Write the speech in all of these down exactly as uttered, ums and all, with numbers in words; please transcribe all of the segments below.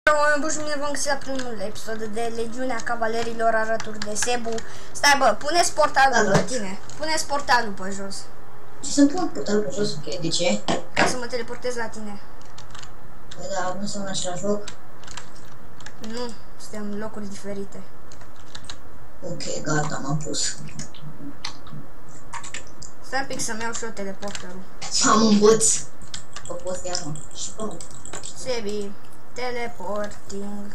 Oameni buni și bine v-am găsit la primul episod de Legiunea Cavalerilor alături de Sebu. Stai bă, pune-ți portalul da, pe tine. Pune-ți portalul pe jos. Ce să-mi pun portalul pe jos? Ok, de ce? Ca să mă teleportez la tine. Păi da, nu sunt în același loc? Nu, suntem în locuri diferite. Ok, gata, m-am pus. Stai un pic să-mi iau și eu teleporterul. Am un băț. Bă, poți iar, mă. Și bă. Sebi, teleporting.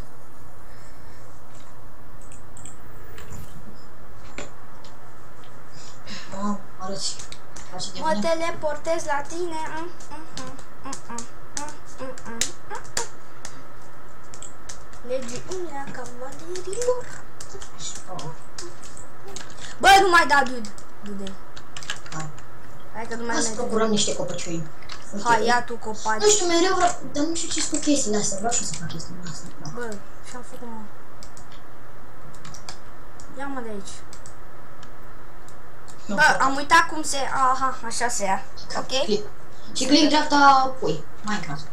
Mă, arăți. Face de Mă mine. teleportez la tine. Mm, mm, mm, mm, mm, mm, mm, mm. Legiunea Cavalerilor. Oh. Bă, nu mai da, dude. Dude. Hai. Hai că nu mai Hai să merge. procurăm niște copăciui. Hai, ia tu copaci. Nu știu, mereu vreau, dar nu știu ce-s cu chestiile astea. Vreau și să fac chestiile astea. Da. Bă, și-am făcut, mă. Ia-mă de aici. Nu Bă, pot. am uitat cum se... Aha, așa se ia. Ok? Click. Și click dreapta, pui. Minecraft.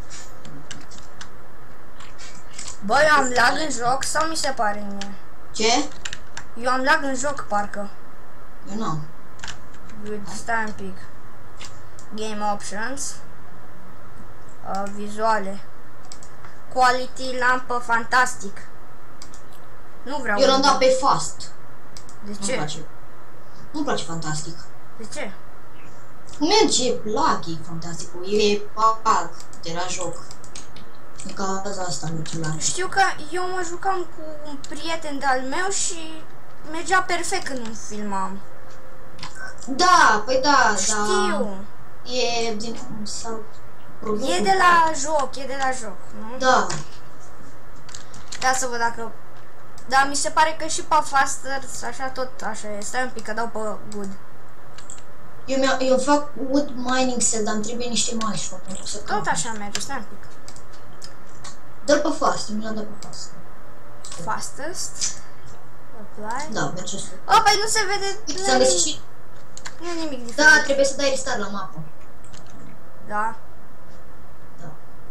Bă, eu am lag în joc sau mi se pare mie? Ce? Eu am lag în joc, parcă. Eu n-am. Dude, stai un pic. Game options. Uh, vizuale. Quality, lampă, fantastic. Nu vreau. Eu l-am dat pe fast. De Nu-mi ce? place. Nu-mi place fantastic. De ce? Merge laghi fantasticul, e bug de la joc. În cauza asta merge lag. Știu că eu mă jucam cu un prieten de-al meu și mergea perfect când îmi filmam. Da, păi da, Știu. da. E din... sau... E de la joc, e de la joc, nu? Da. Ia să văd dacă... Da, mi se pare că și pe faster, așa tot așa e. Stai un pic că dau pe good. Eu, mi eu fac wood mining set, dar îmi trebuie niște marshmallow pentru să Tot caut. așa merge, stai un pic. Dă-l pe fast, eu mi l-am dat pe fast. Fastest. Apply. Da, merge sus. Oh, păi nu se vede... Ți-am găsit și... Nu e nimic diferit. Da, trebuie să dai restart la mapă. Da. Da.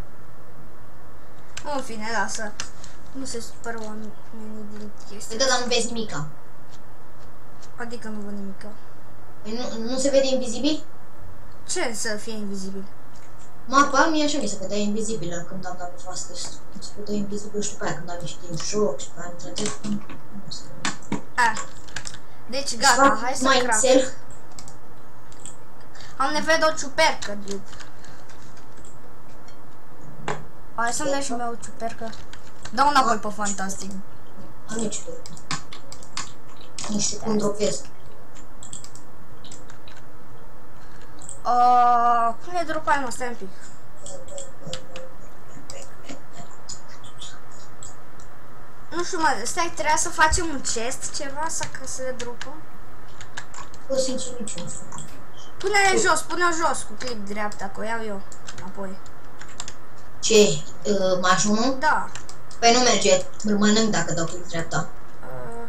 În fine, lasă. Nu se supără oamenii din chestia. Păi da, dar nu vezi nimica. Adică nu văd nimic. Păi nu, nu se vede invizibil? Ce să fie invizibil? Mapa, mie așa mi se vedea invizibilă când am dat pe fastest. Mi se vedea invizibil și pe aia când am ieșit din joc și pe aia între telefon. A. Deci gata, hai să craft. Mindcell. Am nevoie de o ciupercă, dude. Hai să-mi dai și mie o ciupercă. Dau înapoi pe fantastic. Am nici tu. Nu știu cum dropez. Uh, cum le dropai, mă, stai un pic. Nu știu, mă, stai, trebuia să facem un chest, ceva, să, ca să le dropăm. O sincer nici nu știu. Pune-le jos, pune-o jos cu click dreapta, că o iau eu înapoi. Ce? Uh, mașunul? Da. Păi nu merge. Îl mănânc dacă dau click dreapta. Uh,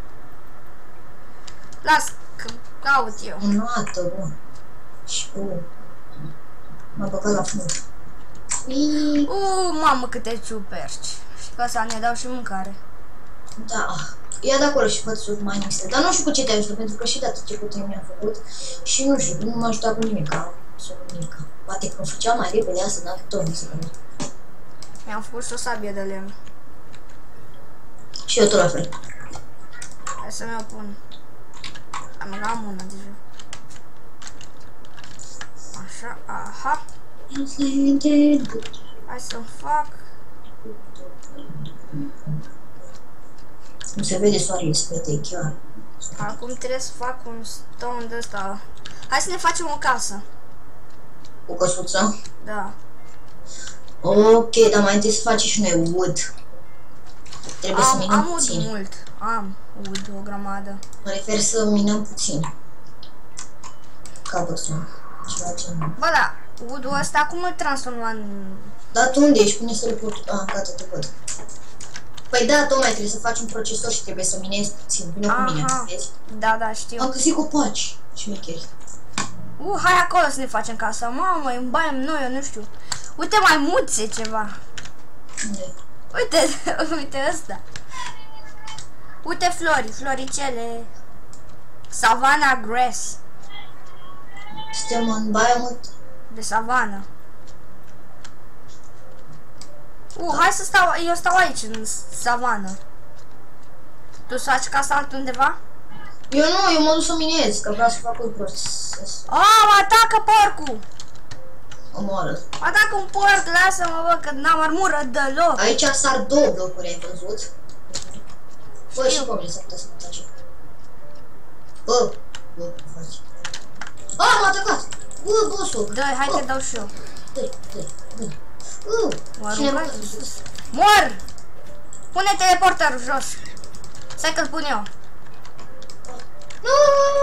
las, că caut eu. O notă, bun. Și o... M-a băgat la fund. Iii. Uh, mamă, câte ciuperci. Și ca să ne dau și mâncare. Da. Ia de acolo și fă-ți wood mining set. Dar nu știu cu ce te ajută, pentru că și de atât ce cu tine mi-am făcut. Și nu știu, nu m-a ajutat cu nimica. Sau cu nimica. Poate că făcea mai repede asta, dar tot nu se vede. Mi-am făcut și o sabie de lemn. Și eu tot la fel. Hai să mi-o pun. Am luat mână deja. Așa, aha. Hai să-mi fac. Nu se vede soarele spre te chiar. Acum trebuie să fac un stone de ăsta. Hai să ne facem o casă. O căsuță. Da. Ok, dar mai întâi să faci și noi wood. Trebuie să Am, minăm am wood puțin. mult. Am wood o grămadă. Mă refer să minăm puțin. Cobblestone. Ceva gen. Bă, da, wood-ul ăsta cum îl transformă în... Dar tu unde ești? Pune să le pot... Ah, gata, te văd. Păi da, tocmai trebuie să faci un procesor și trebuie să minezi puțin. Vino cu mine, vezi? Da, da, știu. Am găsit copaci. Șmecheri. Uh, hai acolo să ne facem casa. Mamă, îmi baiem noi, eu nu știu. Uite, mai multe ceva. Unde? Uite, uite ăsta. Uite flori, floricele. Savannah grass. Suntem în baia mult. De savană. Uh, hai să stau, eu stau aici, în savană. Tu să faci casa altundeva? Eu nu, eu mă duc să minez, că vreau să fac un proces. Ah, mă atacă porcul! Omoară. Mă atacă un porc, lasă-mă, bă, că n-am armură deloc. Aici sar două blocuri, ai văzut? Bă, și pe mine s-ar putea să mă atace. Bă, bă, faci. Ah, m-a atacat! Bă, bossul! Dă, hai că dau și eu. Dă-i, dă-i, dă-i. Uh, Mă cine aruncă m-a sus. Mor! Pune teleporterul jos. Stai că-l pun eu. Nu!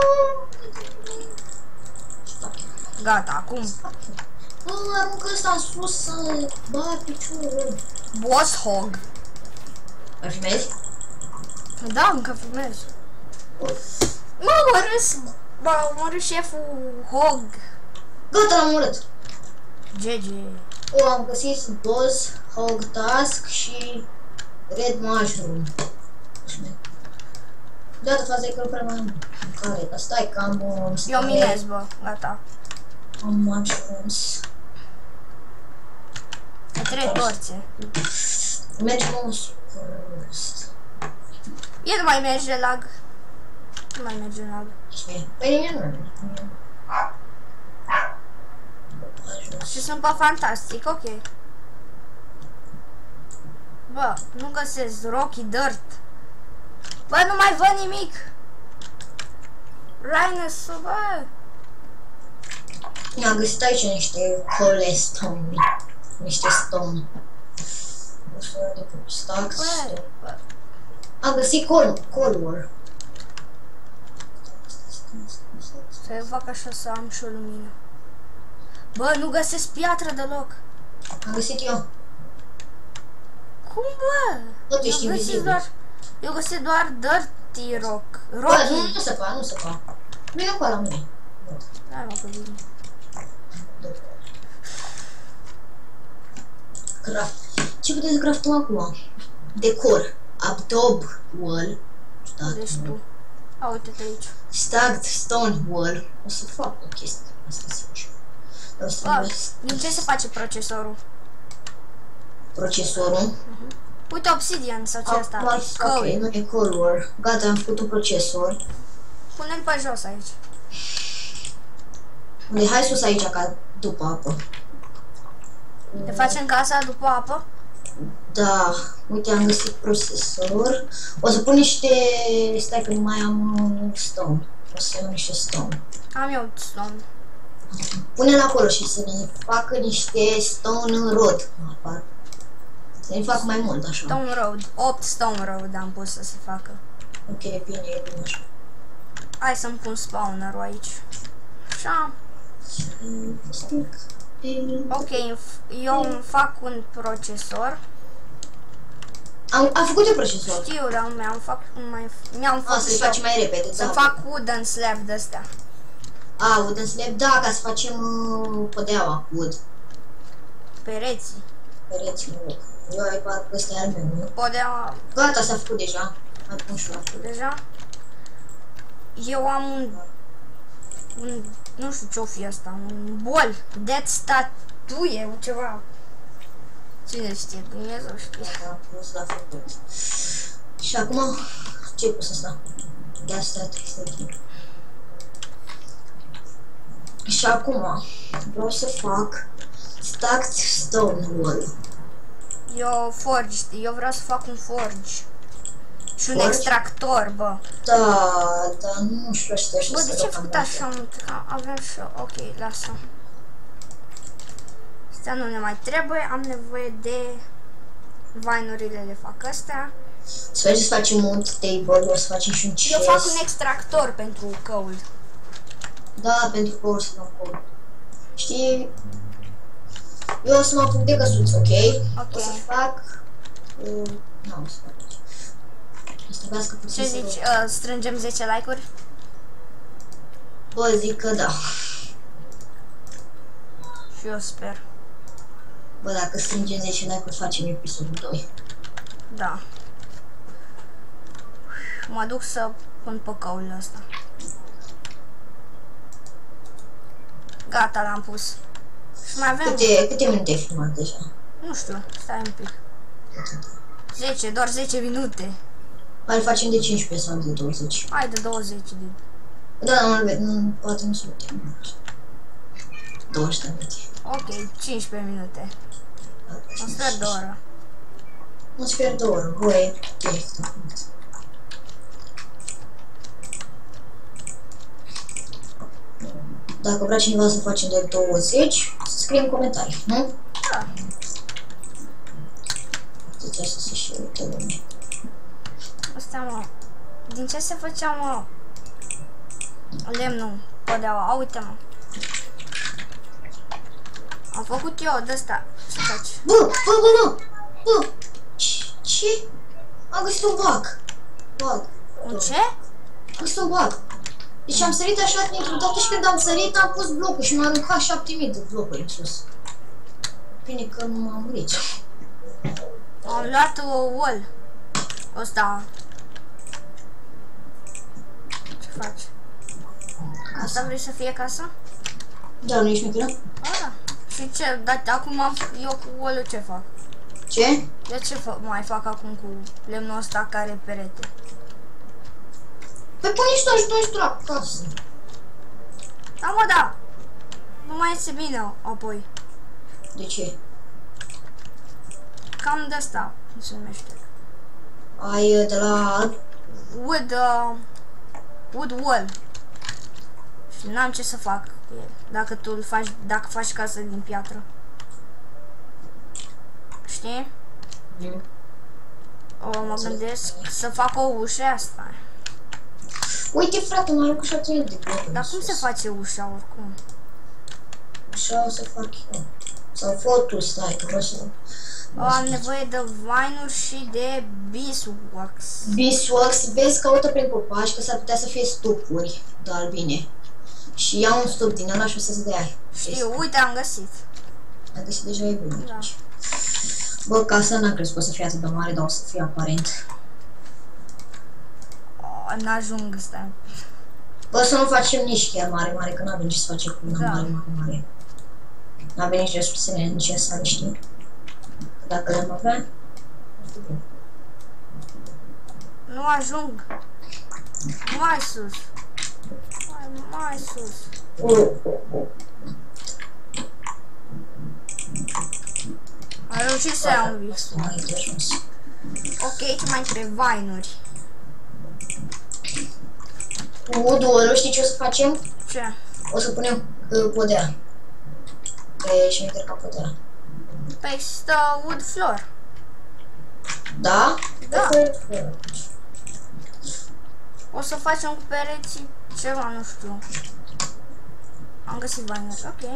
Gata, acum. Bă, aruncă ăsta în sus să bag piciorul. Boss hog. Mai filmezi? Da, încă filmez. Mă, mă râs. Bă, mă râs șeful hog. Gata, l-am omorât. G G. O, am găsit boss, hog task și red mushroom. Gata, faza e că lucrăm mai am care, dar stai că am... Um, Eu minez, bă, gata. Am mushrooms. Ai trei torțe. Mergem în sus. E nu mai merge lag. Nu mai merge lag. Păi nimeni nu merge. Și sunt pe fantastic, ok. Bă, nu găsesc Rocky Dirt. Bă, nu mai văd nimic. Rhinoceros, bă. Mi-am găsit aici niște cole stone. Niște stone. Nu știu de cum. Stacks. Bă, bă. Am găsit col, color. Să fac așa să am și o lumină. Bă, nu găsesc piatră deloc. Am găsit eu. Cum, bă? Tot ești Eu găsesc invizibil. doar, eu găsesc doar dirty rock. Bă, Rocky. nu, nu se pa, nu se pa. Vino cu ala mine. Hai, mă, că vine. Craft. Ce puteți crafta acum? Decor. Abdob wall. Deci tu. A, uite-te aici. Stacked stone wall. O să fac o chestie. Asta sincer. O să Bă, vezi din ce se face procesorul? procesorul. Uite, obsidian sau ce asta? Acum, ok, Coal. nu e color. Gata, am făcut un procesor. Pune-l pe jos aici. Unde hai sus aici ca după apă. Ne facem casa după apă? Da, uite, am găsit procesor. O să pun niște... Stai că nu mai am uh, stone. O să iau niște stone. Am eu stone. Pune-l acolo și să ne facă niște stone road. Apar. Să ne fac mai mult așa. Stone road. opt stone road am pus să se facă. Ok, bine, e bine așa. Hai să-mi pun spawner-ul aici. Așa. Stick. Ok, eu îmi fac un procesor. Am, am făcut eu procesor. Știu, dar mi-am fac mai mi-am A, făcut să-i faci mai repede, să da. fac wooden slab de astea. A, wooden slab, da, ca să facem uh, podeaua cu wood. Pereții. Pereți, mă rog. Eu ai parcă ăsta e al meu, nu? Podeaua Gata, s-a făcut deja. Am pus și eu. deja. Eu am un un nu știu ce-o fi asta, un bol de statuie, ceva. Cine știe, Dumnezeu știe. Da, pus, l-a făcut. Și acum, ce-ai pus asta? De asta este timp. Și acum, vreau să fac stacked stone wall. Eu forge, eu vreau să fac un forge. Și un Forge? extractor, bă. Da, dar nu știu ăștia așa. Bă, de ce ai făcut așa mult? Că avem și eu. Ok, lasă. Astea nu ne mai trebuie. Am nevoie de vainurile, le fac astea. Să mergem să facem un table, o să facem și un chest. Eu fac un extractor pentru căul. Da, pentru că o să fac coal. Știi? Eu o să mă apuc de căsuți, ok? Ok. O să fac... Uh, nu, o să fac aici. O să trebuiască puțin Ce să... zici? Uh, strângem zece like-uri? Bă, zic că da. Și eu sper. Bă, dacă strângem zece like-uri, facem episodul doi. Da. Mă duc să pun păcăul ăsta. Gata, l-am pus. Și mai avem... Câte, câte minute ai filmat deja? Nu știu, stai un pic. zece, doar zece minute. Hai, îl facem de cincisprezece sau de douăzeci. Hai de douăzeci de... Da, nu, nu, poate nu se uite. douăzeci de minute. Ok, cincisprezece minute. Un sfert de oră. Un sfert de oră, voi. Dacă vrea cineva să facem de douăzeci, să scrie în comentarii, nu? Da. Deci asta să și uite lumea. Asta, mă. Din ce se făcea, mă? Lemnul, podeaua, uite, mă. Am făcut eu de asta. Ce faci? Bă, bă, bă, bă, bă, ce? Ce? Am găsit un bug. Bug. Un ce? Am găsit un bug. Deci am sărit așa dintr-o dată și când am sărit am pus blocul și m-a aruncat șapte mii de blocuri în sus. Bine că nu m-am murit. Am luat o wall. Ăsta. Ce faci? Asta vrei să fie casa? Da, nu ești mică? A, da. Și ce? Dar acum am, eu cu wall ce fac? Ce? De ce fac, mai fac acum cu lemnul ăsta care e perete? Păi pune și tu ajutor și tu la casă. Da, mă, da. Nu mai iese bine apoi. De ce? Cam de asta, cum se numește. Ai de la... Wood, uh, wood wall. Și n-am ce să fac cu el. Dacă tu îl faci, dacă faci casă din piatră. Știi? Mm. O, mă gândesc să fac o ușă asta. Uite, frate, m-a aruncat șapte mii de blocuri. Dar cum se face ușa oricum? Așa o să fac eu. Sau fotul, stai, că vreau să... O, am nevoie de vinuri și de beeswax. Beeswax, vezi, caută prin copaci, că s-ar putea să fie stupuri de albine. Și ia un stup din ăla și o să-ți dea. Știu, uite, am găsit. Ai găsit deja, e bine. Da. Bă, casa n-am crezut că o să fie atât de mare, dar o să fie aparent. O, n-ajung, stai. Bă, să nu facem nici chiar mare, mare, că n-avem ce să facem cu una Da. mare, mare, mare. N-avem nici resursele necesare, știi? Dacă le-am avea... Nu ajung. Mai sus. Mai, mai sus. Uh, uh, uh. Am reușit să iau un vis. Mai de jos. Ok, ce mai trebuie? Vinuri. Cu două, știi ce o să facem? Ce? O să punem uh, podea. Că e și mai ca podea. Păi există wood floor. Da? Da. Păi, O să facem cu pereții ceva, nu știu. Am găsit vinuri, ok.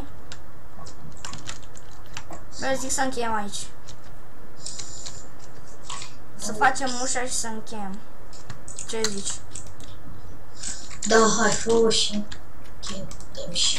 Bă, zic să încheiem aici. Să facem ușa și să încheiem. Ce zici? da, hai, fă și... Dăm și...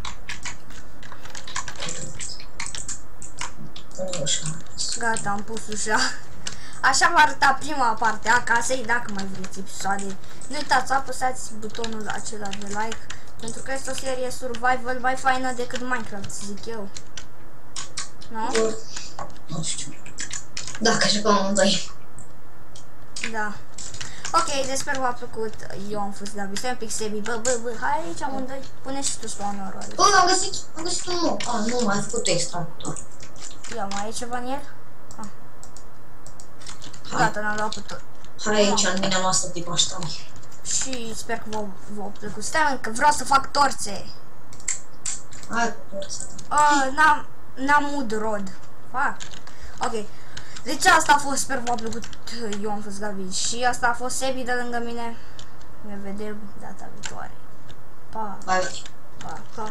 Pune ușa. Gata, am pus ușa. Așa va arăta prima parte a casei, dacă mai vreți episoade. Nu uitați să apăsați butonul acela de like, pentru că este o serie survival mai faină decât Minecraft, zic eu. Nu? Bă, nu știu. Dacă jucăm amândoi. Da. Ok, deci sper v-a plăcut. Eu am fost David, stai un pic, Sebi. Bă, bă, bă, hai aici amândoi. Pune și tu spawner-ul aici. Bă, am găsit, am găsit un nou. A, nu, mai ai făcut extractor. Ia, mai e ceva în el? Ah. Hai. Gata, n-am luat pe tot. Hai aici, în mina noastră de paștani. Și sper că v-a plăcut. Stai, că vreau să fac torțe. Hai cu torța ta. Uh, n-am, n-am wood rod. Fac. Ok. Deci asta a fost, sper v-a plăcut. Eu am fost David și asta a fost Sebi de lângă mine. Ne vedem data viitoare. Pa. Bye, bye. Pa. Pa.